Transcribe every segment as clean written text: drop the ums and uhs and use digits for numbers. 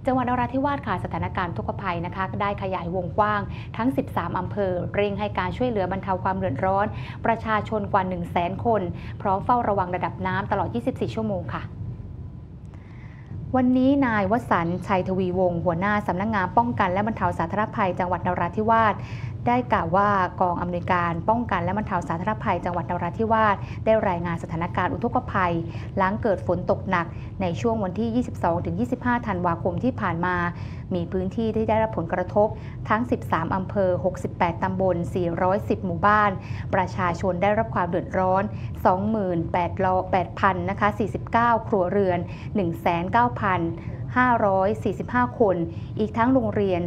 จังหวัดนราธิวาสค่ะสถานการณ์ทุกภัยนะคะได้ขยายวงกว้างทั้ง 13 อำเภอเร่งให้การช่วยเหลือบรรเทาความเดือดร้อนประชาชนกว่า 100,000 คนพร้อมเฝ้าระวังระดับน้ำตลอด 24 ชั่วโมงค่ะวันนี้นายวสันต์ ชัยทวีวงศ์หัวหน้าสำนักงานป้องกันและบรรเทาสาธารณภัยจังหวัดนราธิวาสได้กล่าวว่ากองอำนวยการป้องกันและบรรเทาสาธารณภัยจังหวัดนราธิวาสได้รายงานสถานการณ์อุทกภัยหลังเกิดฝนตกหนักในช่วงวันที่ 22-25 ธันวาคมที่ผ่านมามีพื้นที่ที่ได้รับผลกระทบทั้ง 13 อำเภอ 68 ตำบล 410 หมู่บ้านประชาชนได้รับความเดือดร้อน 28,000 นะคะ 49 ครัวเรือน 109,545 คน อีกทั้งโรงเรียน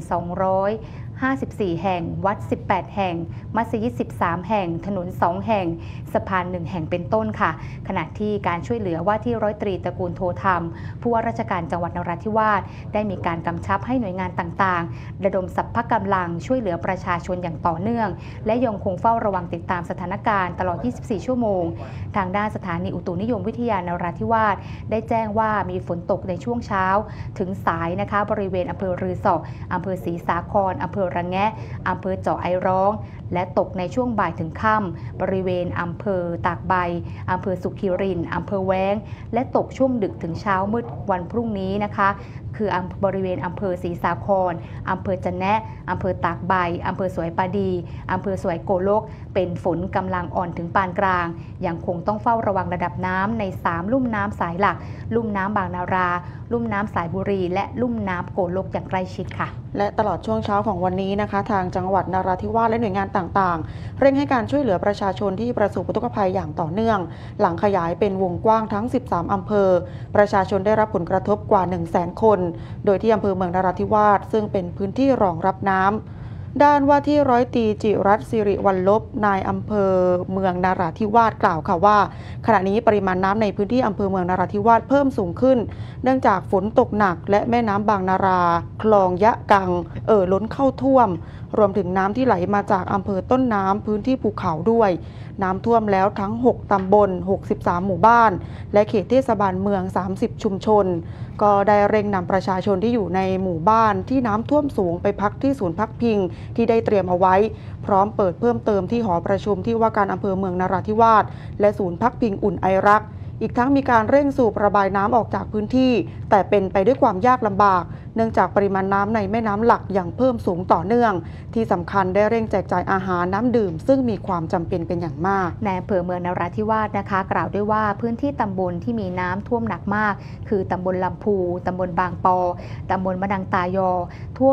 254 แห่ง วัด 18 แห่ง มัสยิด 13 แห่ง ถนน 2 แห่ง สะพาน 1 แห่งเป็นต้นค่ะ ขณะที่การช่วยเหลือว่าที่ร้อยตรีตระกูลโทธรรมผู้ว่าราชการจังหวัดนราธิวาสได้มีการกำชับให้หน่วยงานต่างๆระดมสรรพกำลังช่วยเหลือประชาชนอย่างต่อเนื่องและยังคงเฝ้าระวังติดตามสถานการณ์ตลอด 24 ชั่วโมงทางด้านสถานีอุตุนิยมวิทยานราธิวาสได้แจ้งว่ามีฝนตกในช่วงเช้าถึงสายนะคะบริเวณอำเภอรือสออำเภอศรีสาครอำเภอระแงะอำเภอเจาะไอร้องและตกในช่วงบ่ายถึงค่ำบริเวณอำเภอตากใบอำเภอสุขีรินอำเภอแว้งและตกช่วงดึกถึงเช้ามืดวันพรุ่งนี้นะคะคือบริเวณอำเภอศรีสาครอำเภอจะแนะอำเภอตากใบอำเภอสวยปาดีอำเภอสวยโกลกเป็นฝนกำลังอ่อนถึงปานกลางยังคงต้องเฝ้าระวังระดับน้ำใน3ลุ่มน้ำสายหลักลุ่มน้ำบางนาราลุ่มน้ำสายบุรีและลุ่มน้ำโกลกอย่างใกล้ชิดค่ะและตลอดช่วงเช้าของวันนี้นะคะทางจังหวัดนราธิวาสและหน่วยงานต่างๆเร่งให้การช่วยเหลือประชาชนที่ประสบอุทกภัยอย่างต่อเนื่องหลังขยายเป็นวงกว้างทั้ง 13 อำเภอประชาชนได้รับผลกระทบกว่า 100,000 คนโดยที่อำเภอเมืองนราธิวาสซึ่งเป็นพื้นที่รองรับน้ำด้านว่าที่ร้อยตรีจิรัตน์ สิริวัลลบนายอำเภอเมืองนราธิวาสกล่าวค่ะว่าขณะนี้ปริมาณน้ำในพื้นที่อำเภอเมืองนราธิวาสเพิ่มสูงขึ้นเนื่องจากฝนตกหนักและแม่น้ำบางนาราคลองยะกังล้นเข้าท่วมรวมถึงน้ำที่ไหลมาจากอำเภอต้นน้ำพื้นที่ภูเขาด้วยน้ำท่วมแล้วทั้ง6ตำบล63หมู่บ้านและเขตเทศบาลเมือง30ชุมชนก็ได้เร่งนำประชาชนที่อยู่ในหมู่บ้านที่น้ำท่วมสูงไปพักที่ศูนย์พักพิงที่ได้เตรียมเอาไว้พร้อมเปิดเพิ่มเติมที่หอประชุมที่ว่าการอำเภอเมืองนราธิวาสและศูนย์พักพิงอุ่นไอรักอีกทั้งมีการเร่งสูบระบายน้ำออกจากพื้นที่แต่เป็นไปด้วยความยากลำบากเนื่องจากปริมาณน้ำในแม่น้ำหลักยังเพิ่มสูงต่อเนื่องที่สำคัญได้เร่งแจกจ่ายอาหารน้ำดื่มซึ่งมีความจำเป็นเป็นอย่างมากในอำเภอเมืองนราธิวาสนะคะกล่าวด้วยว่าพื้นที่ตำบลที่มีน้ำท่วมหนักมากคือตำบลลำพูตำบลบางปอตำบลมะดังตายอท่วม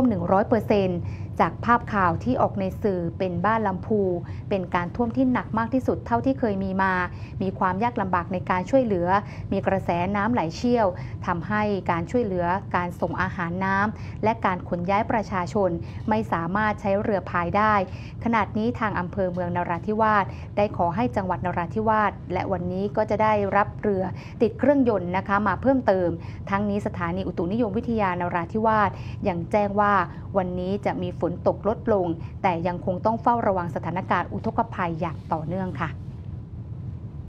100%จากภาพข่าวที่ออกในสื่อเป็นบ้านลำพูเป็นการท่วมที่หนักมากที่สุดเท่าที่เคยมีความยากลำบากในการช่วยเหลือมีกระแสน้ำไหลเชี่ยวทำให้การช่วยเหลือการส่งอาหารน้ำและการขนย้ายประชาชนไม่สามารถใช้เรือพายได้ขณะนี้ทางอำเภอเมืองนราธิวาสได้ขอให้จังหวัดนราธิวาสและวันนี้ก็จะได้รับเรือติดเครื่องยนต์นะคะมาเพิ่มเติมทั้งนี้สถานีอุตุนิยมวิทยานราธิวาสยังแจ้งว่าวันนี้จะมีฝนตกลดลงแต่ยังคงต้องเฝ้าระวังสถานการณ์อุทกภัยอย่างต่อเนื่องค่ะ